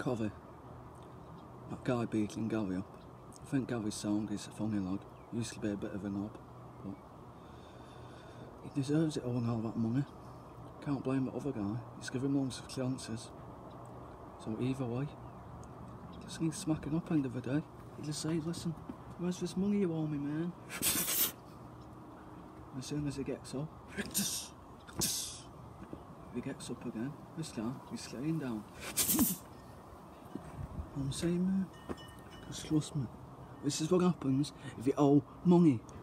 Corrie. That guy beating Gary up. I think Gary's song is a funny lad. He used to be a bit of a knob, but he deserves it all and all that money. Can't blame the other guy. He's given loads of chances. So either way, just needs smacking up end of the day. He just say, listen, where's this money you owe me, man? As soon as he gets up, he gets up again. This guy, he's staying down. I'm saying, man, because trust me, this is what happens if you owe money.